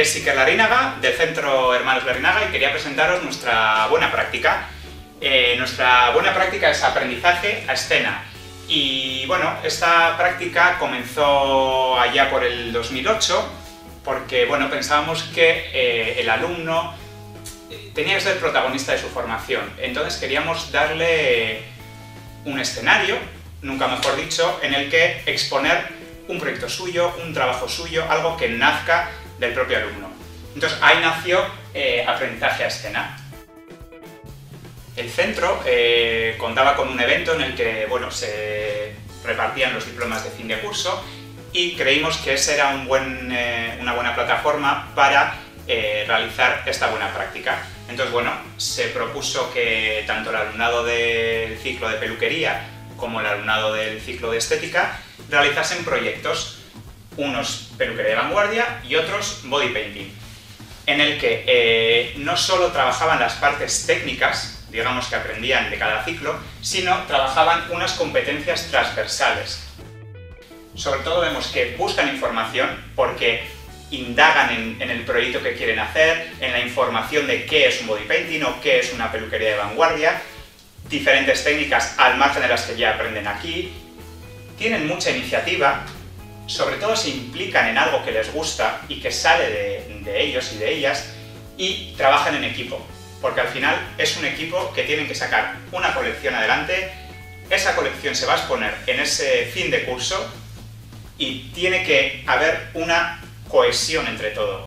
Es Iker Larrinaga, del Centro Hermanos Larrinaga, y quería presentaros nuestra buena práctica. Nuestra buena práctica es aprendizaje a escena. Y bueno, esta práctica comenzó allá por el 2008, porque bueno, pensábamos que el alumno tenía que ser el protagonista de su formación. Entonces queríamos darle un escenario, nunca mejor dicho, en el que exponer un proyecto suyo, un trabajo suyo, algo que nazca del propio alumno. Entonces ahí nació Aprendizaje a Escena. El centro contaba con un evento en el que bueno, se repartían los diplomas de fin de curso y creímos que esa era una buena plataforma para realizar esta buena práctica. Entonces bueno, se propuso que tanto el alumnado del ciclo de peluquería como el alumnado del ciclo de estética realizasen proyectos, unos peluquería de vanguardia y otros body painting, en el que no solo trabajaban las partes técnicas, digamos que aprendían de cada ciclo, sino trabajaban unas competencias transversales. Sobre todo vemos que buscan información porque indagan en el proyecto que quieren hacer, en la información de qué es un body painting o qué es una peluquería de vanguardia, diferentes técnicas al margen de las que ya aprenden aquí, tienen mucha iniciativa, sobre todo se implican en algo que les gusta y que sale de ellos y de ellas, y trabajan en equipo, porque al final es un equipo que tienen que sacar una colección adelante, esa colección se va a exponer en ese fin de curso y tiene que haber una cohesión entre todo.